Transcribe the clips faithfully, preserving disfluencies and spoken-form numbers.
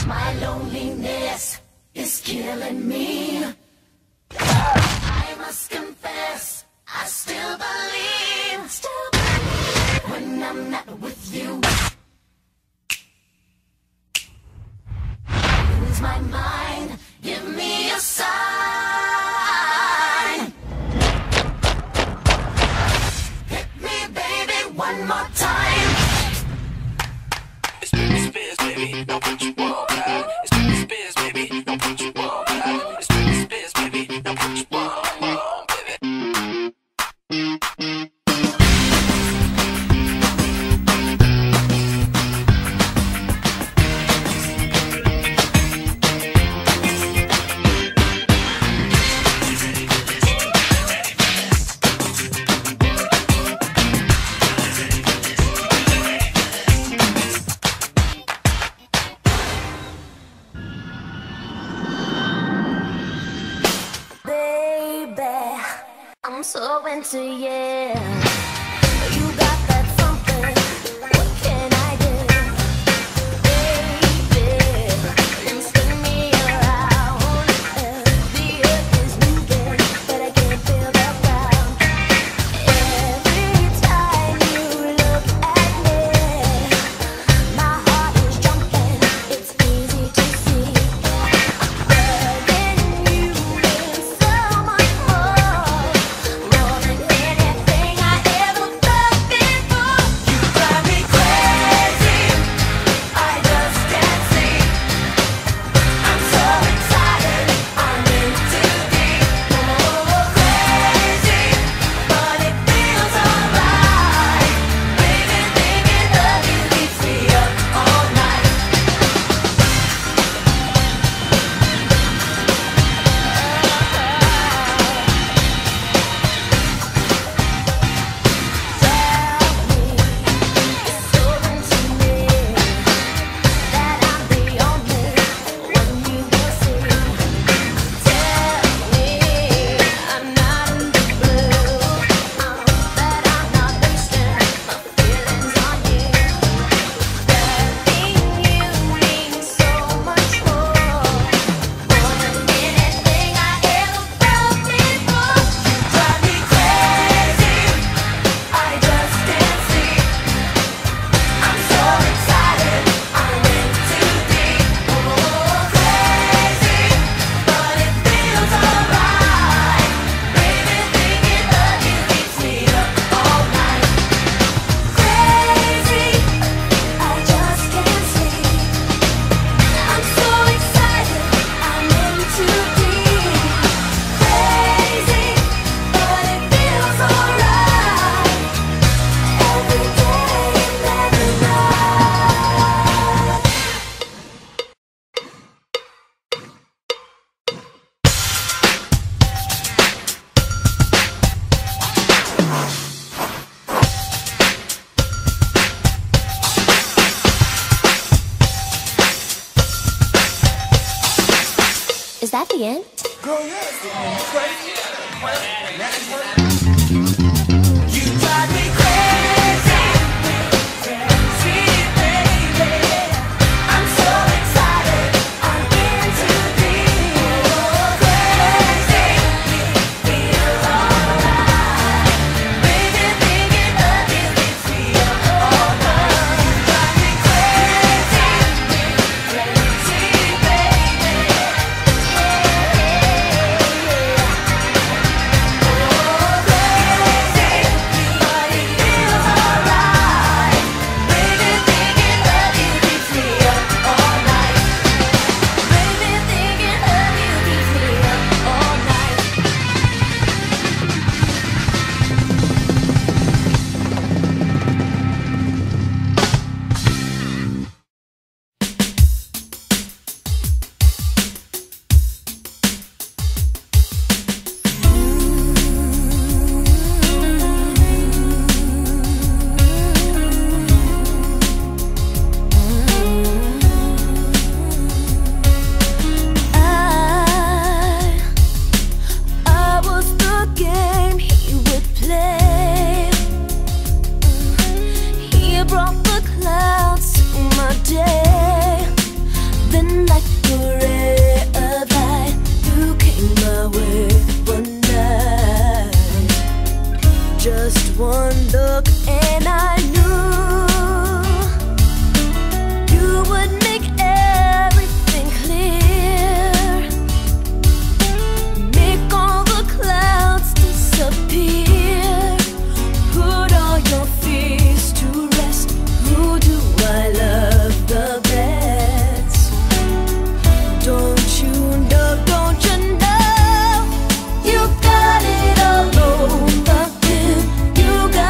My loneliness is killing me. I must confess, I still believe, still believe when I'm not with you. Lose my mind, give me a sign. Hit me, baby, one more time. It's Britney Spears, baby, know what you want, right? It's Britney Spears, baby, know what you want, right? It's Britney Spears, baby, know what you want, want, baby. I'm so into you. You got that something. What can I do, baby? You spin me around. The earth is moving, but I can't feel the ground. Every time you look at me, my heart is jumping. It's easy to see. Loving you means so much more. More than anything I ever felt before. You drive me crazy, I just can't see. I'm so excited, I'm in too deep. Oh, crazy, but it feels alright. Baby, thinking of you keeps me up all night. Is that the end? Girl, yes. You drive me crazy, crazy, baby. I'm so excited, I'm in too deep. Crazy, feels alright. Baby, thinking of you keeps me up all night. You drive me crazy, crazy, baby. Yeah, yeah, yeah. one look and I knew you would make everything clear, make all the clouds disappear, put all your fears to rest. Who do I love the best? Don't you know, don't you know, you got it all over him. You got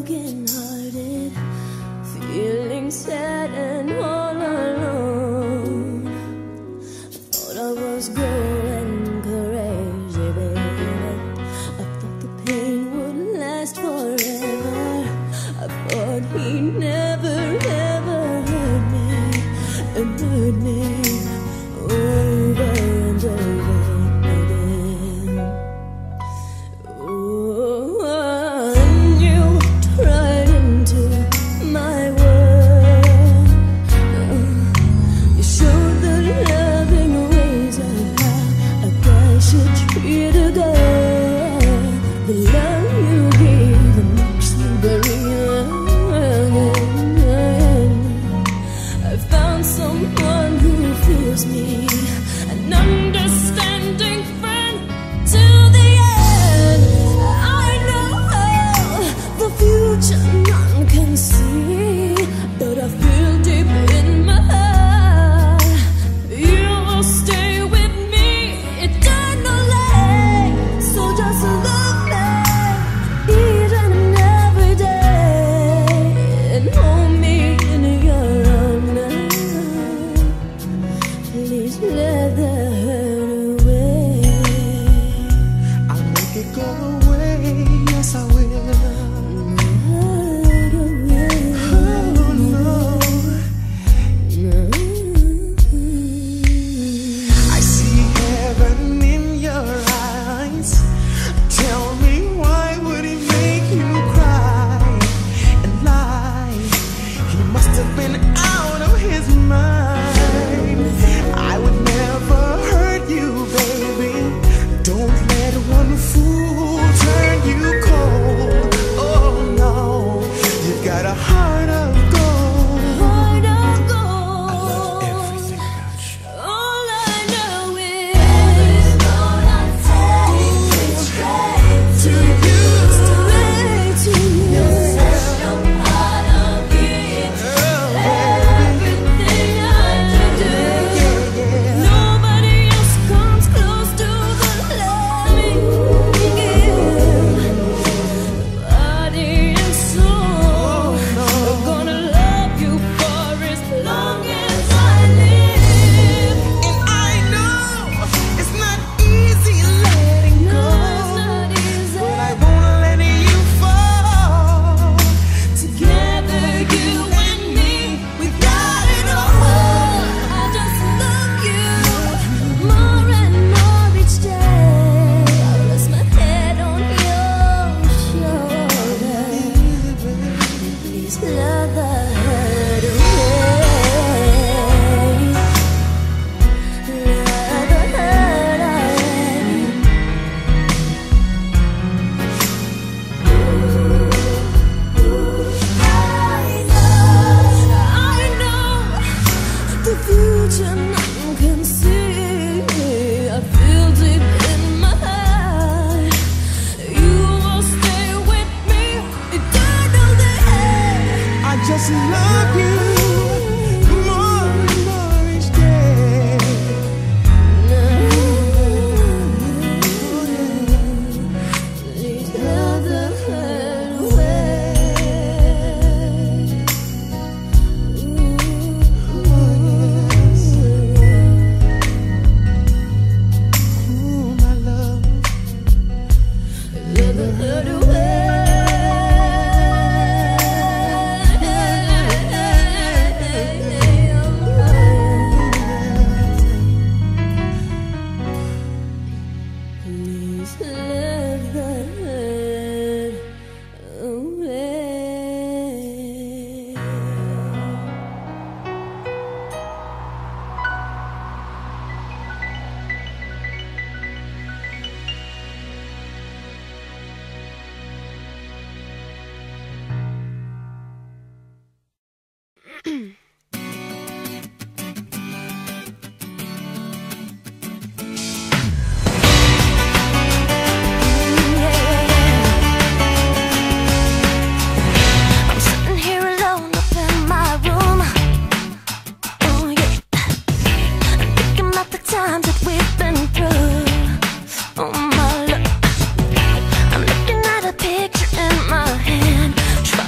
broken hearted, feeling sad and all alone. Thought I was going crazy, baby. I thought the pain would last forever. I thought he'd never ever hurt me and hurt me over and over again. Oh, and you tried into my world. You showed the loving ways of how a guy should treat a girl. The love you gave makes me believe again. I found someone who feels me, an understanding friend till the end. I know the future none can see, but I feel deep in my heart you will stay with me eternally. So just love me each and every day and hold me in your arms. Please let the hurt away. I'll make it go away, yes I will. Hurt away. Oh no, I see heaven in your eyes. Tell me, why would he make you cry and lie? He must have been out of his mind. I would never hurt you, baby. Don't let one fool turn you cold. Oh no, you've got a heart of gold. Heart of I gold. love everything about you. All I know is gonna take me straight to you, straight to you. Such a part of me, everything I do. Nobody else comes close to the love you give. Body and soul, I'm gonna love you for as long as I live. And I know it's not easy letting No, go, it's not easy. but I won't let you fall. Together, you and me, we got it all. I just love you more and more each day. I rest my head on your shoulder. Please let the hurt away. Let the hurt away. I know the future none can see. I feel deep in my heart you will stay with me eternally. I just love you more and more each day. Please let the hurt away. Ooh, my love. Let the hurt Please let the hurt away. I'm sitting here alone up in my room. Oh yeah, I'm thinking about the times that we've been through. Oh my love, I'm looking at a picture in my hand, trying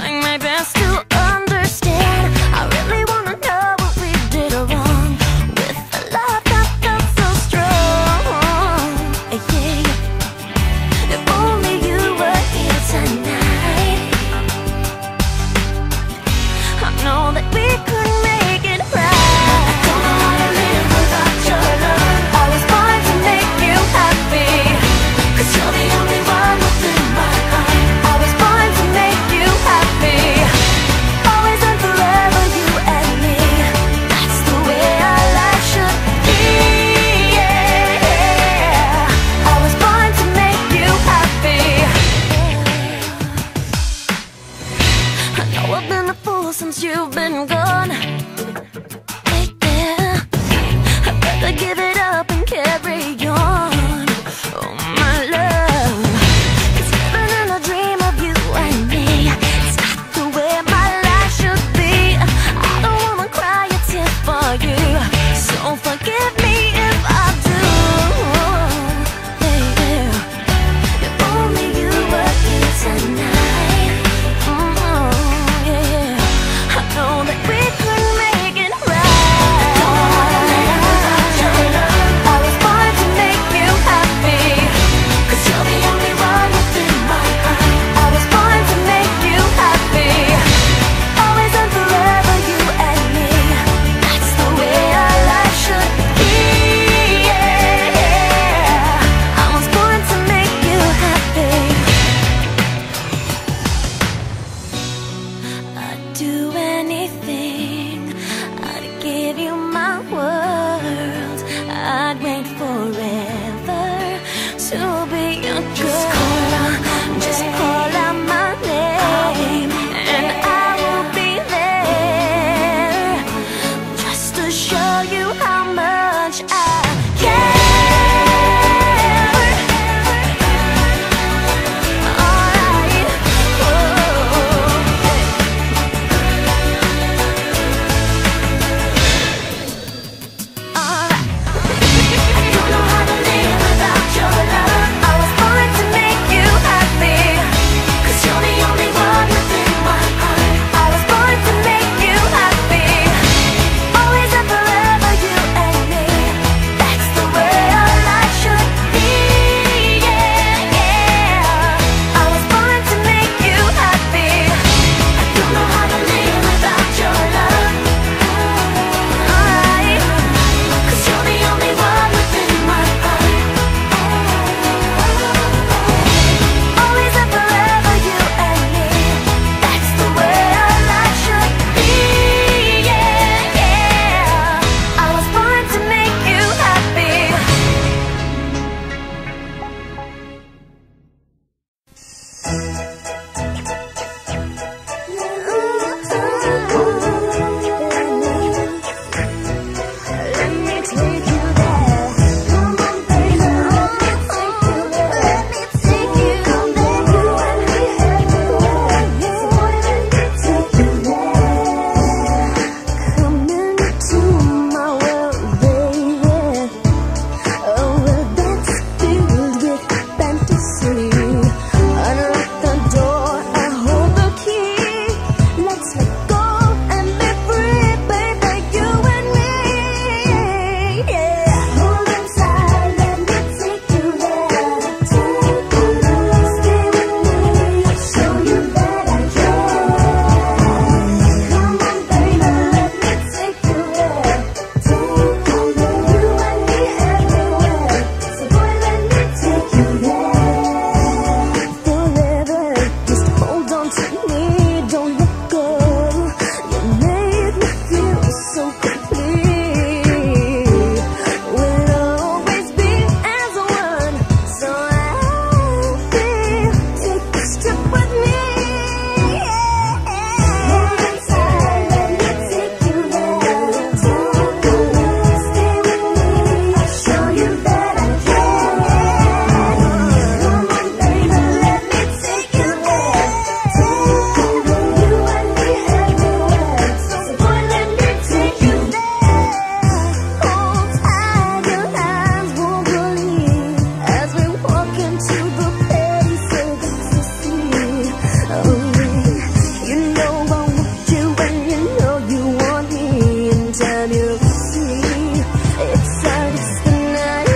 the place so good to see. Oh, you know I want you and you know you want me. In time you'll see it's ours tonight.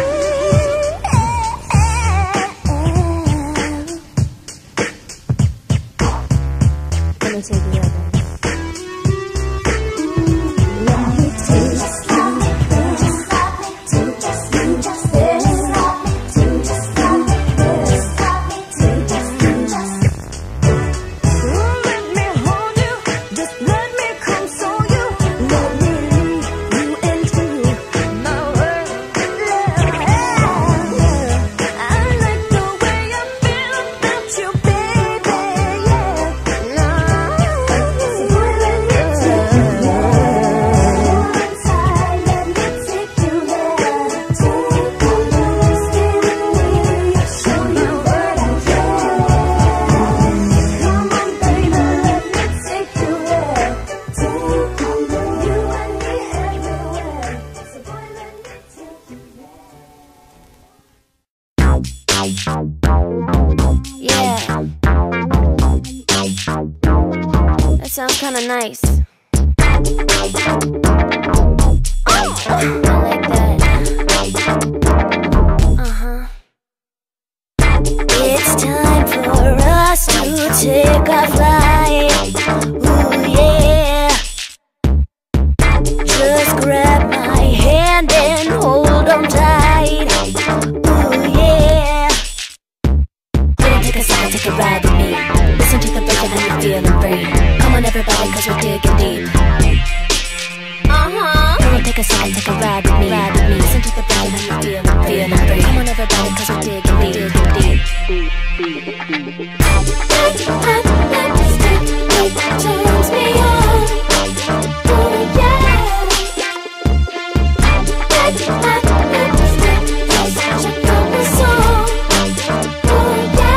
Let me take you over. Let me take you. Just love me, just love me too. Just you, just this. Just love me too. Just love me this. Love me too. Just you, just. Let me hold you. Just let me console you. Let me lead you into my world. I like the way I feel about you, baby. Yeah. Yeah, that sounds kind of nice. Oh, I like that. Uh-huh. It's time for us to take a flight. Ooh, yeah. Just grab my hand and hold on tight. Ooh, yeah. Take a second, take a ride with me. Listen to the beat and you're feeling free. Come on everybody, cause we're digging deep. Uh-huh. Come on, take a second, take a ride with me. Ride with me. Listen to the beat and you're feeling, feeling free. Come on everybody, cause we're digging deep, digging deep. Turns me on. Oh yeah. Check out the song. Oh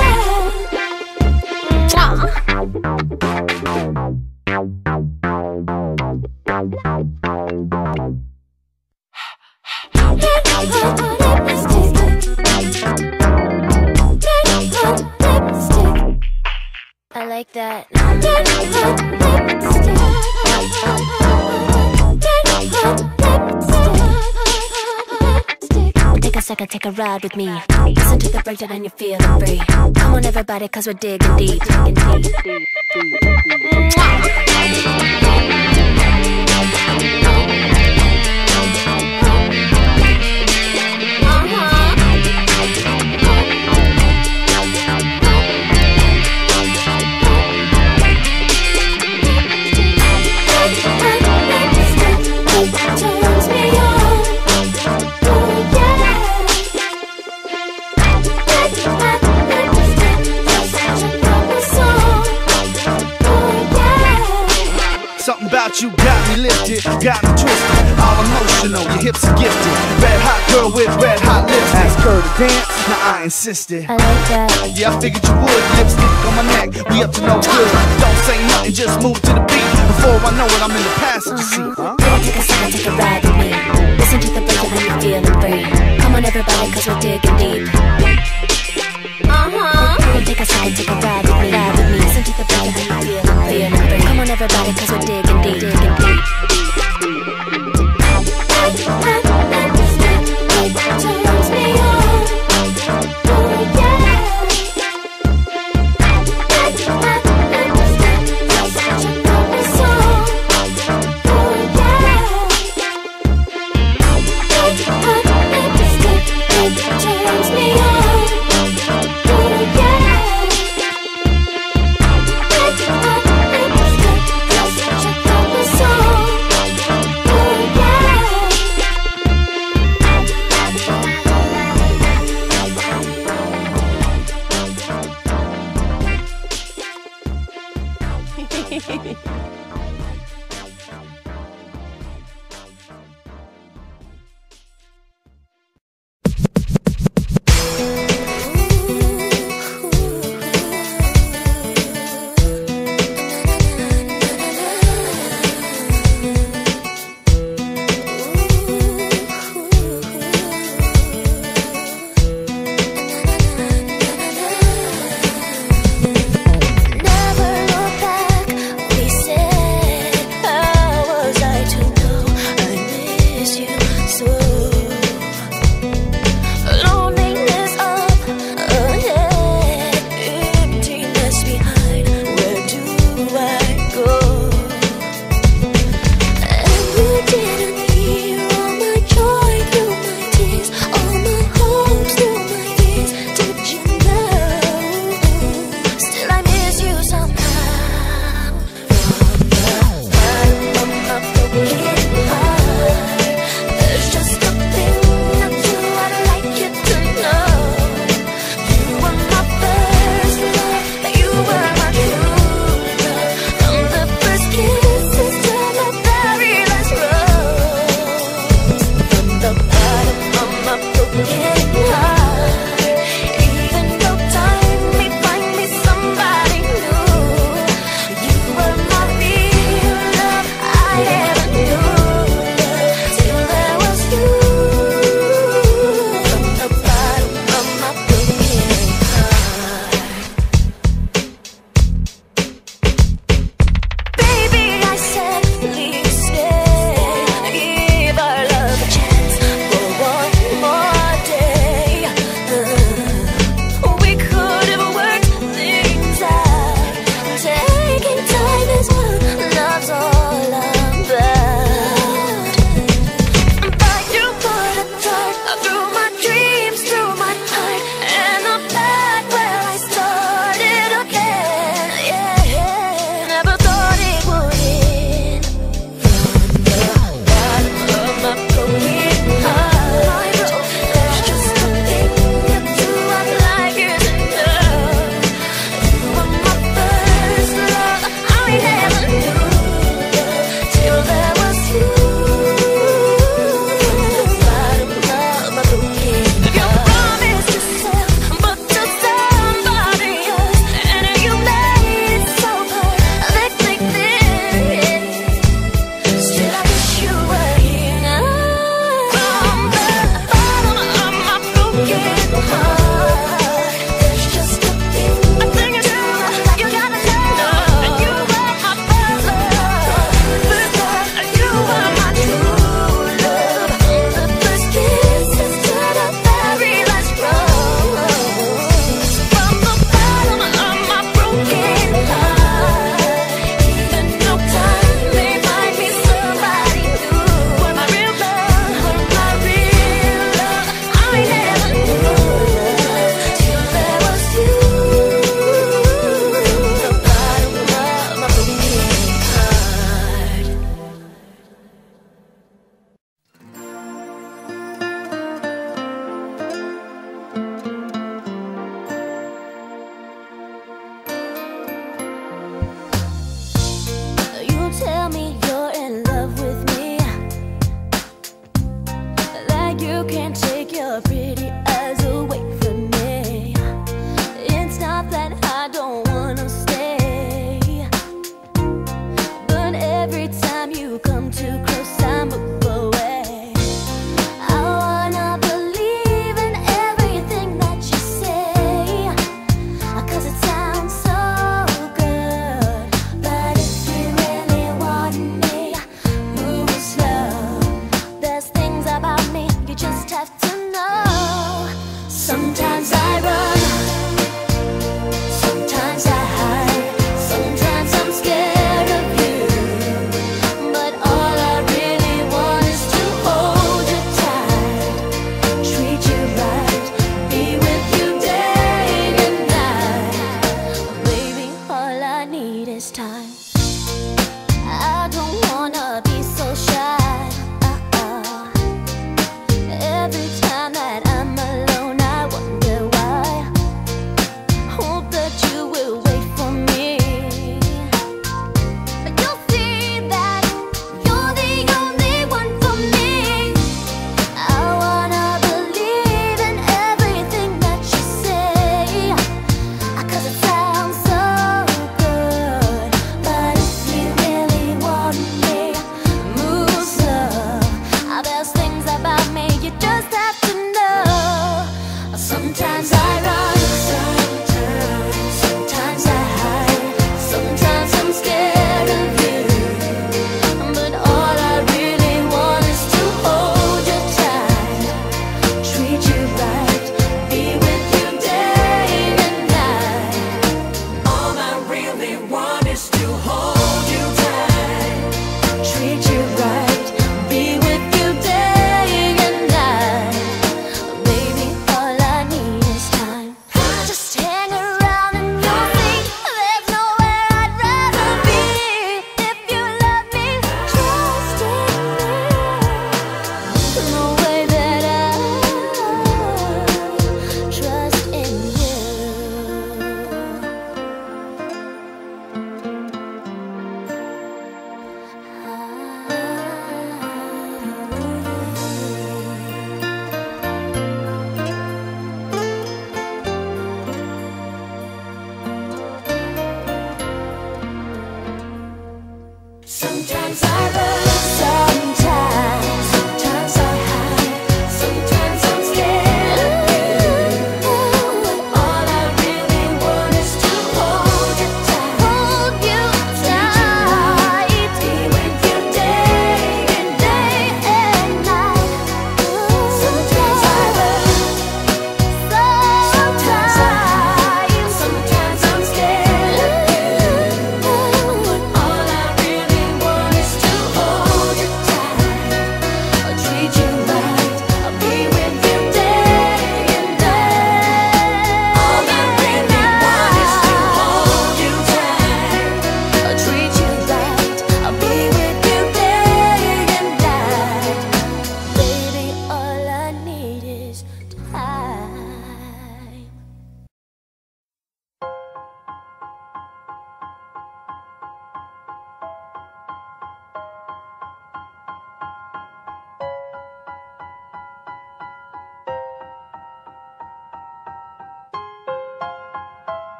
I like that. Take a second, take a ride with me. Listen to the breakdown and you're feeling free. Come on everybody, cause we're digging deep, digging deep. Turns me on. Oh yeah. Something about you got me lifted, got me twisted, all emotional, your hips are gifted. Red hot girl with red hot lips. Ask her to dance, now I insisted. I like that. Yeah, I figured you would. Lipstick on my neck, we up to no good. Don't say nothing, just move to the beat. Before I know it, I'm in the passenger seat. Huh? Take a second, take a ride with me. Listen to the breakdown and you're feeling free. Come on everybody, cause we're digging deep. Uh-huh. Take a second, take a ride with me. Ride with me. Listen to the breakdown and you're feeling, feeling free. Come on everybody, cause we're digging deep, digging deep. Turns me on. Oh yeah. Turns me on.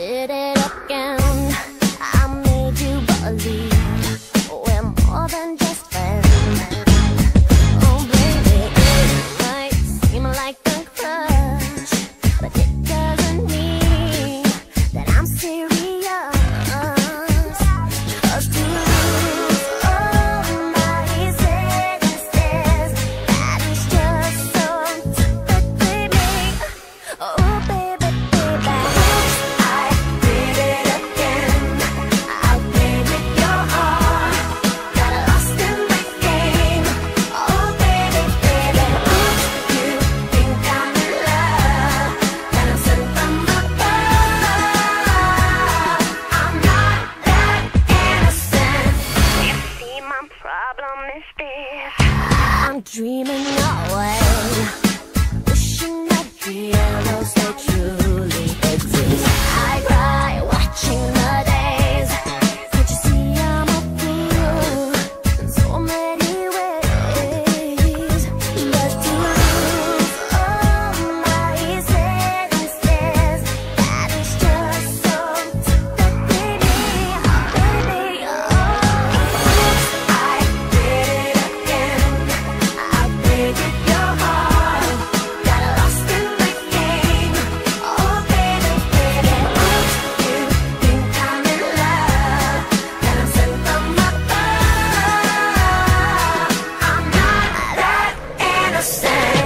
did it again. I made you believe we're more than just friends. Oh baby, it might seem like a crush, but it doesn't mean that I'm serious. 'Cause to lose all my senses, that is just so typically me. Oh baby, baby, I did it again. I played with your heart, got lost in the game. Oh baby, baby, you think I'm in love, that I'm sent from above. I'm not that innocent. You see, my problem is this: I'm dreaming away, wishing that heroes they truly exist. I cry watching the days. Can't you see I'm a fool in so many ways? But to lose all my senses, that is just so typically me. Baby, oh, I did it again. I played with your heart, got lost in the game. Oh baby, baby, you think I'm in love, that I'm sent from above. I'm not that innocent.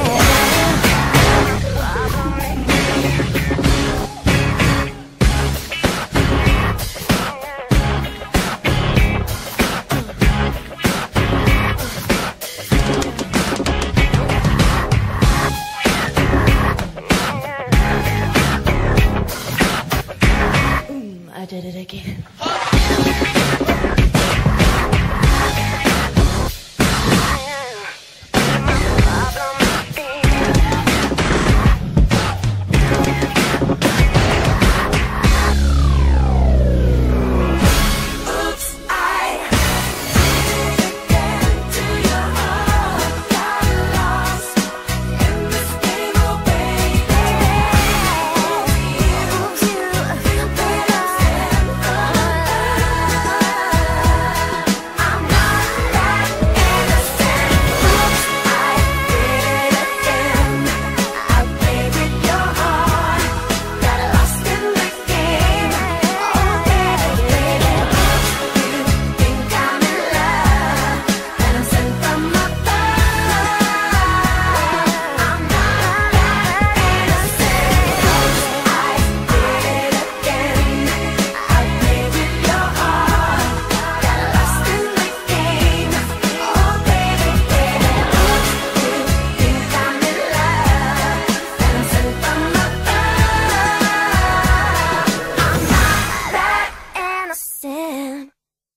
I did it again. Oops, I did it again to your heart. Got lost in this game, oh baby. Oops, you made us stand for love. I'm not that innocent. Oops, I did it again. I played with your heart, got lost in the game. Oh baby, baby, you think I'm in love, that I'm sent from above. I'm not that innocent. I did it again. I played with your heart, got lost in the game. Oh baby, baby, you think I'm in love, that I'm sent from above. I'm not that innocent.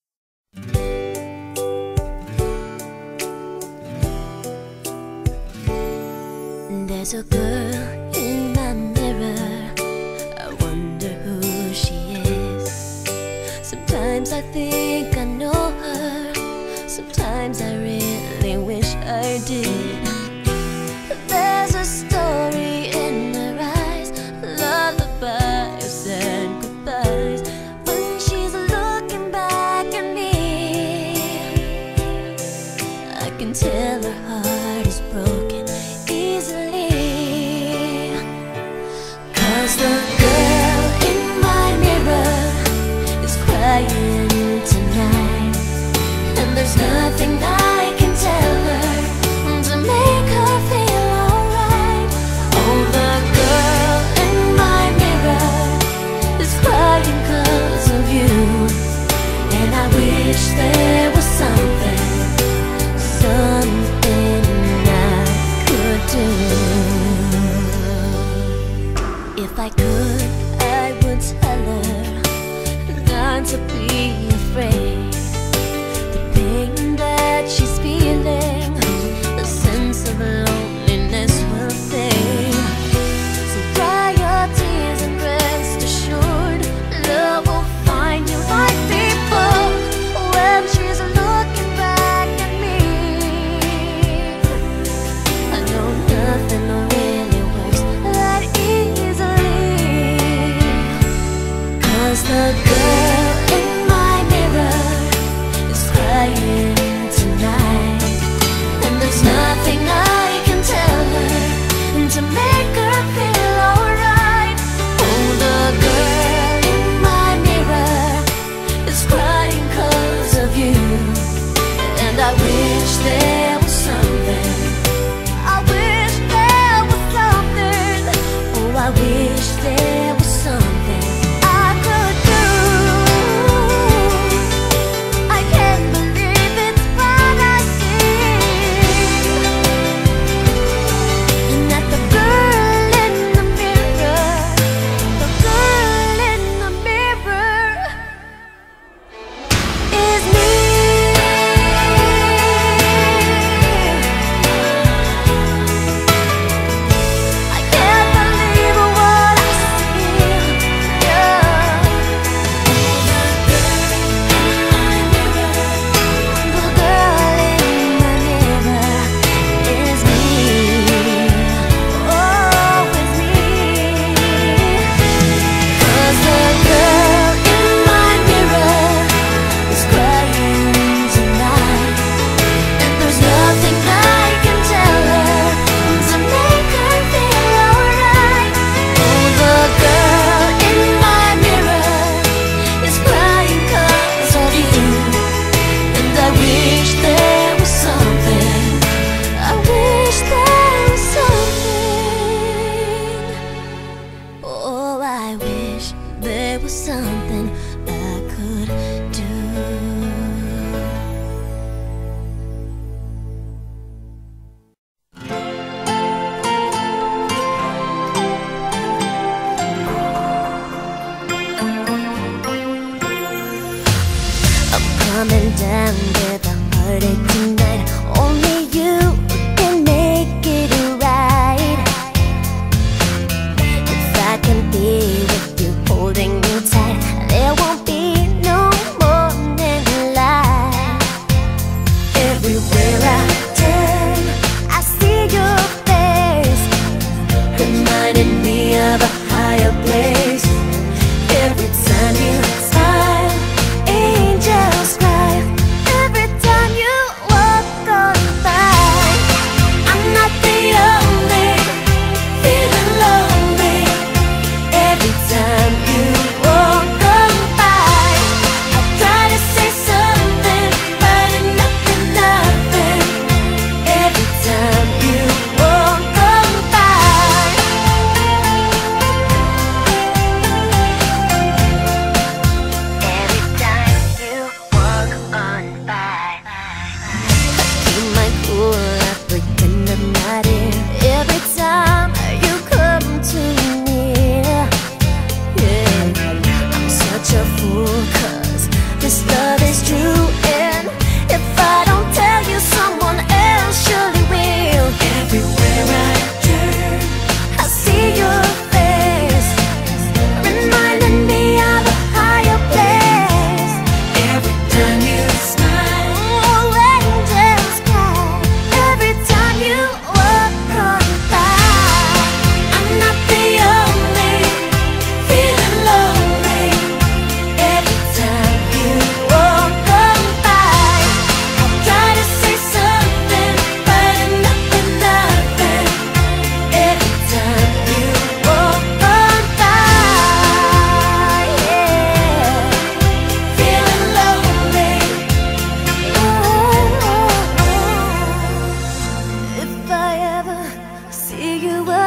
There's a girl in my mirror, I wonder who she is. Sometimes I think I know her, sometimes I really wish I did. There's a story in her eyes, lullabies and goodbyes. When she's looking back at me, I can tell her heart is broken easily. 'Cause the girl in my mirror is crying tonight, and there's nothing I can tell her to make her feel alright. Oh, the girl in my mirror is crying 'cause of you, and I wish there was something, something I could do. If I could, I would tell her not to be afraid. The pain that she's feeling, the sense of loneliness will fade. So dry your tears and rest assured, love will find you like before. When she's looking back at me, I know nothing really works that easily.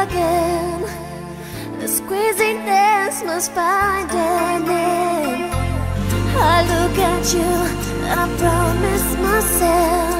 again. This craziness must find an end. I look at you and I promise myself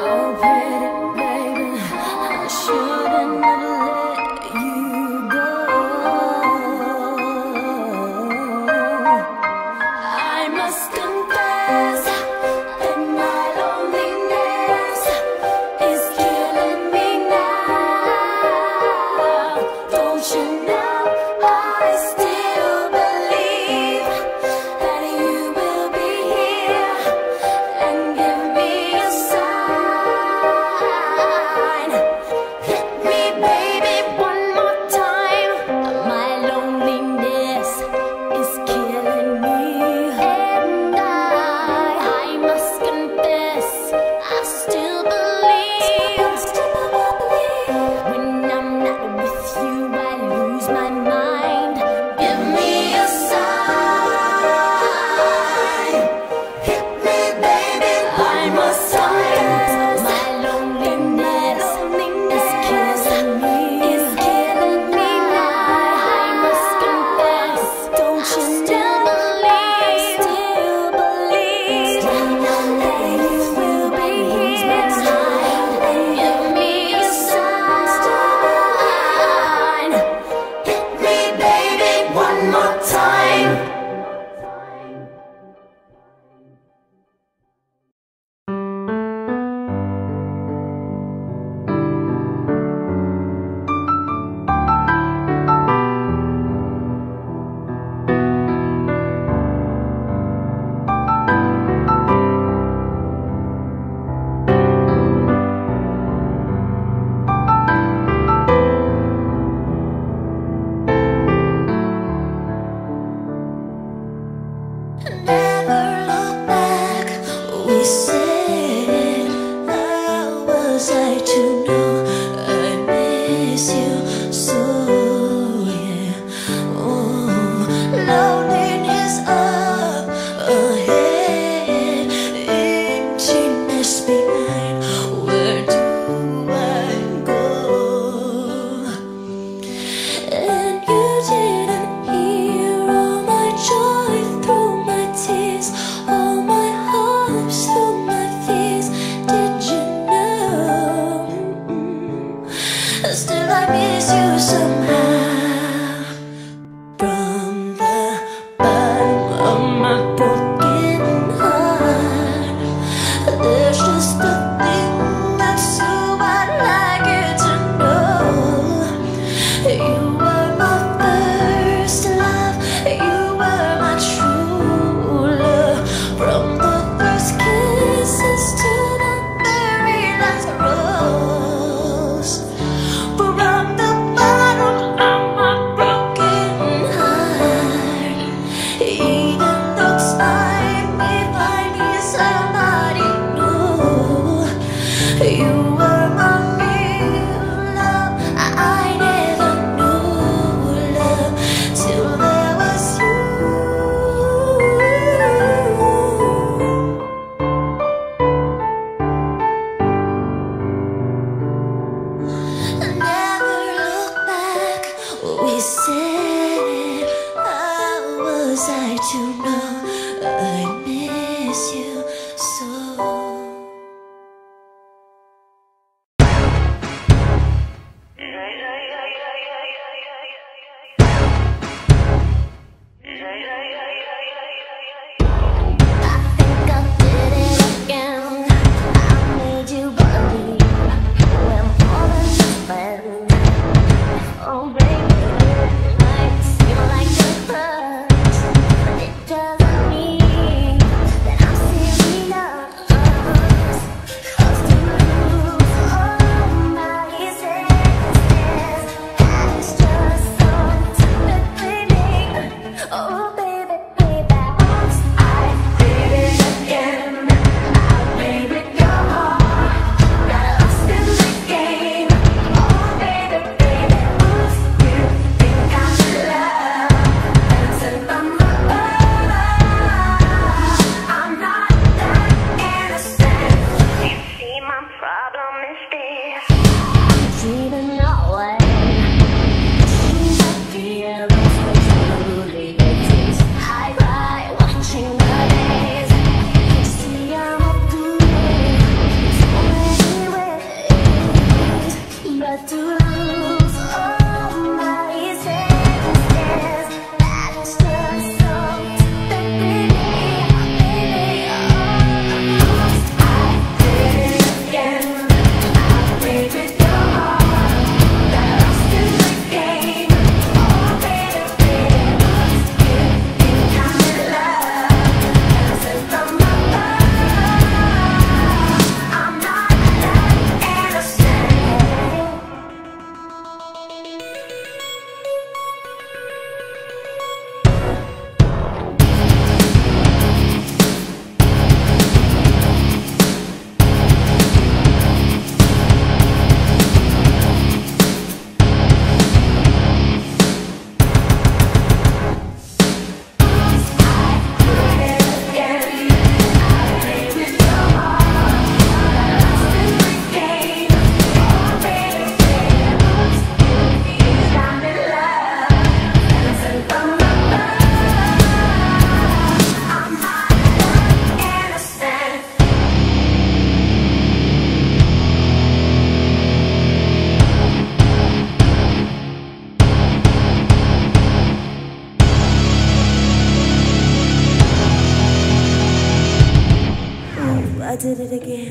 Oh, pretty baby, I shouldn't have let you go. I must confess that my loneliness is killing me now. Don't you know I still believe that you will be here and give me a sign. Hit me, baby, one more time. My loneliness is killing me, and I, I must confess, I still believe. When I'm not with you, I lose my mind. Give me a sign. Hit me, baby, one more time. My loneliness is killing me, is killing me now. I must confess, don't you still believe, still believe that you will be here and give me a sign. Hit me, baby, one more time. Never look back, we said. How was I to know I miss you so, yeah. Oh, loneliness up ahead, emptiness behind. Where do I go? And you didn't hear all my joy through my tears, all my hopes through my fears. Did you know? Still I miss you somehow. From the bottom of my broken heart, there's just a thing that's so I'd like you to know. You were my first love, you were my true love. From the first kisses to the very last rose. From the bottom of my broken heart, even though time may find me somebody new. You were my real love. I never knew love till there was you. Never look back, we said. How was I to know I miss you so? Oh, baby, I feel like the first, but it doesn't mean that I'm serious. 'Cause to lose all my senses, that is just so typically me. Oh, baby, baby, once I did it again, I played with your heart, got lost in the game. Oh, baby, baby, oops, you think I'm in love, dancing from the I'm not that innocent. You see, my problem is this: dreaming away, wishing I feel this way truly exists. I cry watching the days. You see, I'm a fool. It's already did it again.